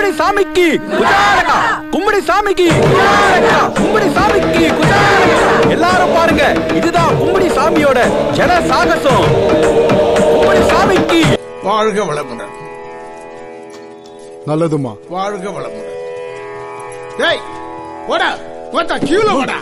கும்படி சாமிக்கு குஜாரகா, கும்படி சாமிக்கு குஜாரகா, கும்படி சாமிக்கு குஜாரகா. எல்லாரும் பாருங்க, இதுதான் கும்படி சாமியோட ஜன சாகசம். கும்படி சாமிக்கு வாழ்க வளமுடன். நல்லதுமா. வாழ்க வளமுடன். டேய் போடா, போடா கியூல போடா.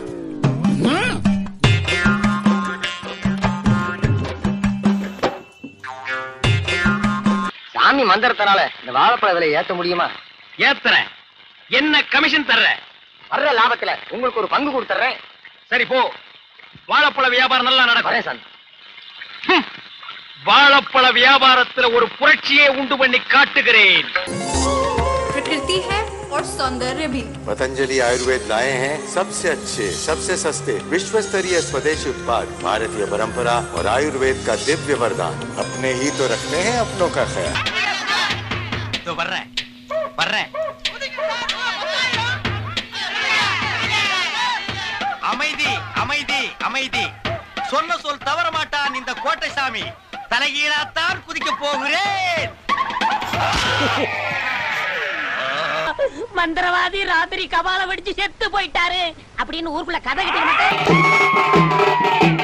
சாமி மந்திரத்தினால இந்த வாழைப்பழ விலை ஏத்த முடியுமா? ஏத்துறேன். என்ன கமிஷன் தர்ற? வர்ற லாபத்துல உங்களுக்கு ஒரு பங்கு கொடுத்துறேன். சரி போ, வாழைப்பழ வியாபாரம் நல்லா நடக்கும். வாழைப்பழ வியாபாரத்துல ஒரு புரட்சியை உண்டு பண்ணி காட்டுகிறேன். प्रकृति है और सौंदर्य भी। पतंजलि आयुर्वेद लाए हैं सबसे अच्छे, सबसे सस्ते, विश्व स्तरीय स्वदेशी उत्पाद, भारतीय परंपरा और आयुर्वेद का दिव्य वरदान। अपने ही तो रखते हैं अपनों का ख्याल। तो बढ़ रहा है, बढ़ रहा है। அமைதி அமைதி அமைதி. சொன்ன சொல் தவற மாட்டான் இந்த கோட்டை சாமி. தலைகீழாத்தான் குதிக்க போகிறேன். மந்திரவாதி ராத்திரி கபால வெடிச்சு செத்து போயிட்டாரு அப்படின்னு ஊருக்குள்ள கதை கிட்ட